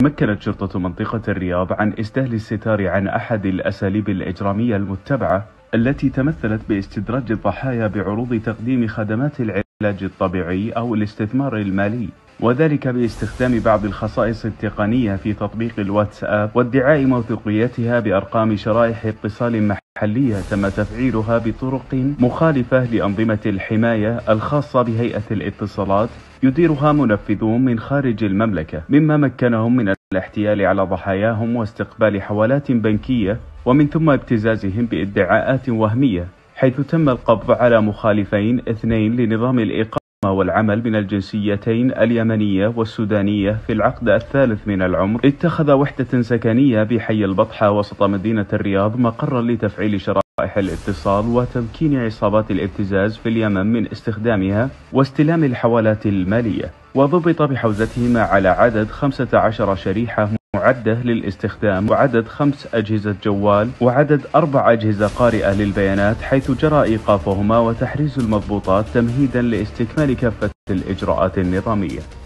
مكنت شرطة منطقة الرياض عن إسدال الستار عن أحد الأساليب الإجرامية المتبعة التي تمثلت باستدراج الضحايا بعروض تقديم خدمات العلاج الطبيعي أو الاستثمار المالي، وذلك باستخدام بعض الخصائص التقنية في تطبيق الواتساب وادعاء موثوقيتها بأرقام شرائح اتصال محلية تم تفعيلها بطرق مخالفة لأنظمة الحماية الخاصة بهيئة الاتصالات يديرها منفذون من خارج المملكة، مما مكنهم من الاحتيال على ضحاياهم واستقبال حوالات بنكية ومن ثم ابتزازهم بادعاءات وهمية، حيث تم القبض على مخالفين 2 لنظام الإقامة والعمل من الجنسيتين اليمنية والسودانية في العقد الثالث من العمر. اتخذ وحدة سكنية بحي البطحة وسط مدينة الرياض مقرا لتفعيل شرائح الاتصال وتمكين عصابات الابتزاز في اليمن من استخدامها واستلام الحوالات المالية، وضبط بحوزتهما على عدد 15 شريحة معدة للاستخدام وعدد 5 أجهزة جوال وعدد 4 أجهزة قارئة للبيانات، حيث جرى إيقافهما وتحريز المضبوطات تمهيدا لاستكمال كافة الإجراءات النظامية.